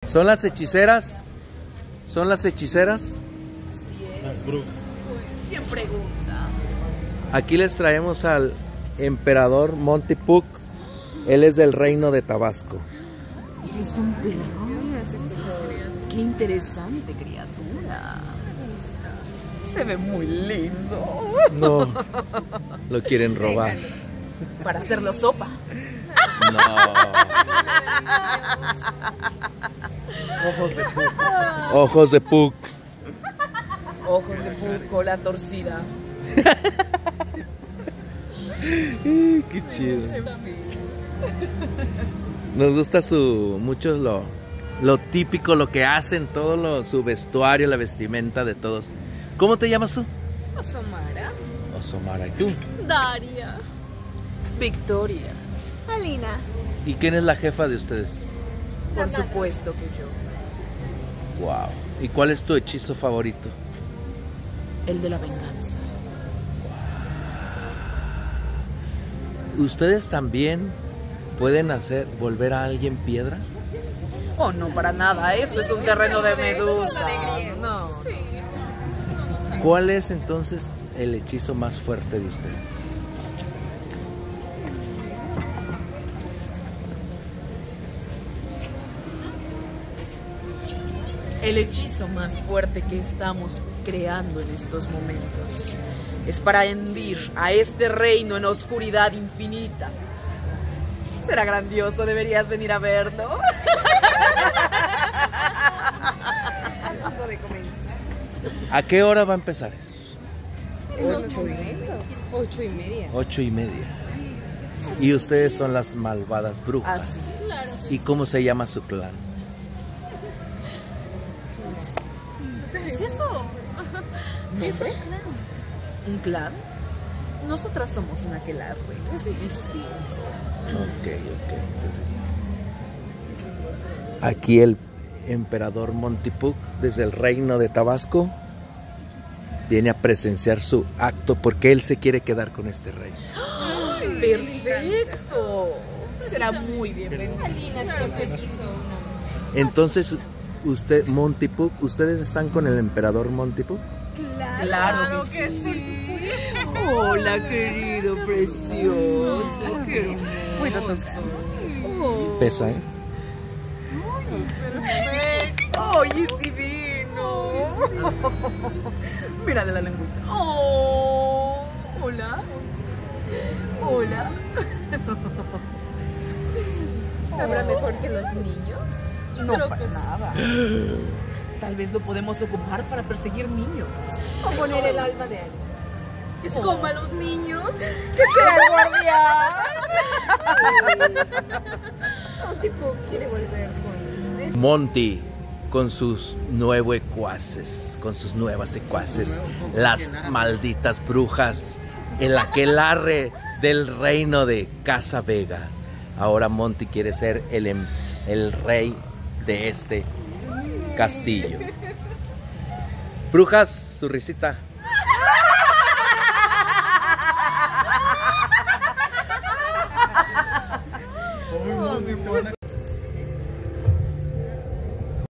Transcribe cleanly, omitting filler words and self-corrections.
¿Son las hechiceras? ¿Son las hechiceras? Las brujas. ¿Quién pregunta? Aquí les traemos al emperador Monty Puck. Él es del reino de Tabasco. ¿Eres un perro? Qué interesante criatura. Se ve muy lindo. No, lo quieren robar. Para hacerlo sopa. No. Ojos de Puck. Ojos de Puck. Ojos de puco, la torcida. Qué chido. Nos gusta mucho lo típico, lo que hacen, su vestuario, la vestimenta de todos. ¿Cómo te llamas tú? Osomara. Osomara. ¿Y tú? Daria. Victoria. Alina. ¿Y quién es la jefa de ustedes? Por supuesto que yo. Wow. ¿Y cuál es tu hechizo favorito? El de la venganza. ¿Ustedes también pueden volver a alguien piedra? Oh, no, para nada. Eso es un terreno de medusa. No. ¿Cuál es entonces el hechizo más fuerte de ustedes? El hechizo más fuerte que estamos creando en estos momentos es para hendir a este reino en oscuridad infinita. Será grandioso, deberías venir a verlo. ¿A qué hora va a empezar eso? 8:30. 8:30. Y ustedes son las malvadas brujas. Así. ¿Y cómo se llama su clan? ¿Qué es eso? ¿Qué es un clan? ¿Un clan? Nosotras somos una aquelarre. Sí. Ok. Entonces, aquí el emperador Monty Puck, desde el reino de Tabasco, viene a presenciar su acto porque él se quiere quedar con este reino. ¡Perfecto! Será muy bienvenido. Alina siempre quiso una. Entonces, Monty Puck, ¿ustedes están con el emperador Monty Puck? Claro que sí. Hola, querido, precioso. Qué hermoso. Oh. Pesa, ¿eh? ¡Ay, es divino! Mira de la lengüita. ¡Oh! Hola. Hola. ¿Sabrá mejor que los niños? Yo No, creo para que nada. Tal vez lo podemos ocupar para perseguir niños. O poner el alma de alguien. Que se coma a los niños. ¡Que sea el guardián! Un tipo quiere volver con... Monty con sus nuevas secuaces, las malditas brujas, el aquelarre del reino de Casa Vega. Ahora Monty quiere ser el rey de este castillo. Brujas, su risita.